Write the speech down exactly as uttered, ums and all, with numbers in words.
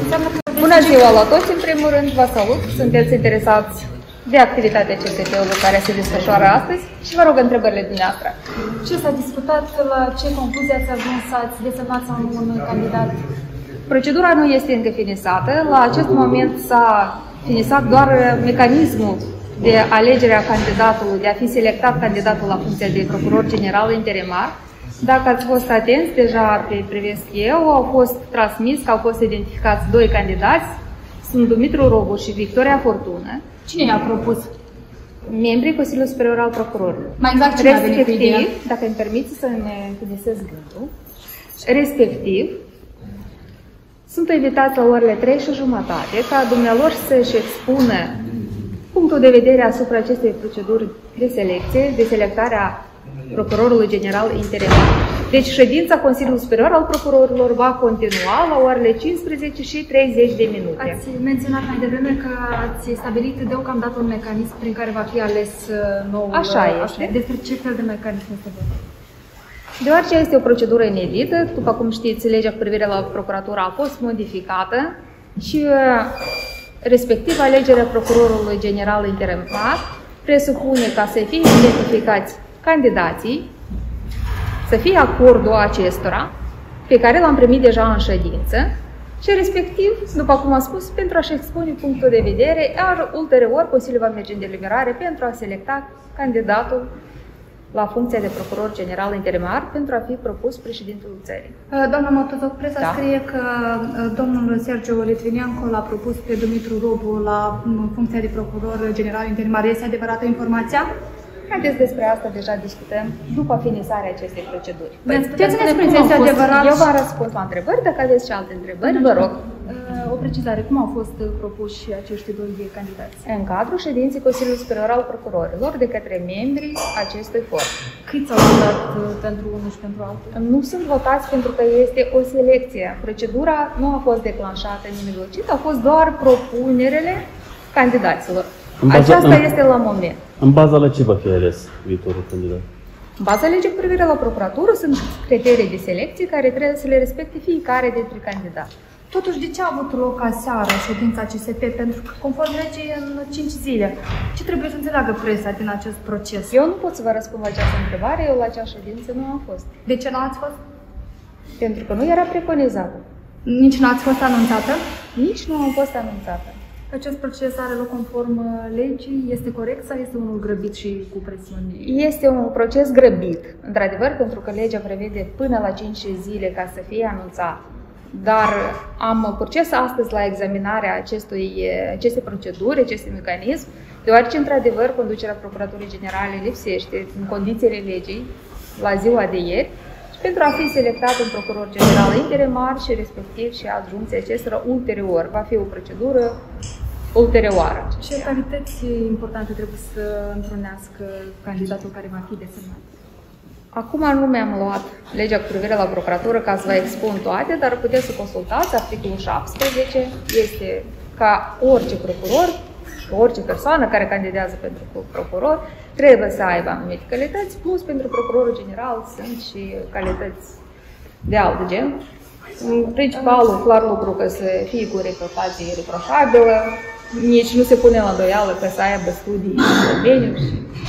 înseamnă că... Bună ziua la toți, în primul rând vă salut, sunteți interesați de activitatea C S T-ului care se desfășoară astăzi și vă rog întrebările dumneavoastră. Ce s-a discutat, la ce concluzie ați ajuns, ați desemnat sau nu un candidat? Procedura nu este încă finisată, la acest moment s-a finisat doar mecanismul de alegere a candidatului, de a fi selectat candidatul la funcția de procuror general interimar. Dacă ați fost atenți, deja pe privesc eu, au fost transmis că au fost identificați doi candidați, sunt Dumitru Robu și Victoria Fortună. Cine i-a propus? Membrii Consiliului Superior al Procurorilor. Mai exact cine a venit cu ideea? Dacă îmi permiteți să ne finisez gândul, respectiv, sunt invitați la orele trei și jumătate ca dumnealor să-și expună punctul de vedere asupra acestei proceduri de selecție, de selectare a Procurorului General Interimar. Deci ședința Consiliului Superior al Procurorilor va continua la orele cincisprezece și treizeci de minute. Ați menționat mai devreme că ați stabilit deocamdată un mecanism prin care va fi ales noul... Așa este. Așa. Despre ce fel de mecanism este vorba? Deoarece este o procedură inedită, după cum știți, legea cu privire la procuratură a fost modificată și respectiv alegerea Procurorului General Interimar presupune ca să fie identificați candidații, să fie acordul acestora, pe care l-am primit deja în ședință, și respectiv, după cum am spus, pentru a-și expune punctul de vedere, iar ulterior Consiliul va merge în deliberare pentru a selecta candidatul la funcția de procuror general interimar pentru a fi propus președintelui țării. Doamna Motozov, presa da. scrie că domnul Sergiu Litvineancu l-a propus pe Dumitru Robu la funcția de procuror general interimar. Este adevărată informația? Haideți, despre asta deja discutăm după finisarea acestei proceduri. Ce țineți este adevărat? Eu v-am răspuns la întrebări, dacă aveți și alte întrebări, vă rog. O precizare, cum au fost propuși acești doi candidați? În cadrul ședinței Consiliului Superior al Procurorilor de către membrii acestui for. Câți au votat pentru unul și pentru altul? Nu sunt votați pentru că este o selecție. Procedura nu a fost declanșată nimicit, au fost doar propunerele candidaților. Aceasta în, este la moment. În baza la ce va fi ales viitorul candidat? În baza legii cu privire la procuratură sunt criterii de selecție care trebuie să le respecte fiecare dintre candidați. Totuși, de ce a avut loc aseară ședința C S T? Pentru că, conform legii, în cinci zile. Ce trebuie să înțeleagă presa din acest proces? Eu nu pot să vă răspund la această întrebare, eu la acea ședință nu am fost. De ce nu ați fost? Pentru că nu era preconizată. Nici nu ați fost anunțată? Nici nu am fost anunțată. Acest proces are loc conform legii? Este corect sau este unul grăbit și cu presiuni? Este un proces grăbit, într-adevăr, pentru că legea prevede până la cinci zile ca să fie anunțat. Dar am proces astăzi la examinarea acestui, acestei proceduri, acestui mecanism, deoarece, într-adevăr, conducerea Procuraturii Generale lipsește în condițiile legii la ziua de ieri și pentru a fi selectat un procuror general interimar și respectiv și adjuncții acestora ulterior. Va fi o procedură ulterioară. Ce calități importante trebuie să întrunească candidatul care va fi desemnat? Acum nu mi-am luat legea cu privire la procuratură ca să vă expun toate, dar puteți să consultați articolul șaptesprezece. Este ca orice procuror, orice persoană care candidează pentru procuror, trebuie să aibă anumite calități, plus pentru procurorul general sunt și calități de alt gen. Principalul, clar lucru, că să fie cu reputație irreproșabilă, nici nu se pune la îndoială că să aibă studii în domeniu și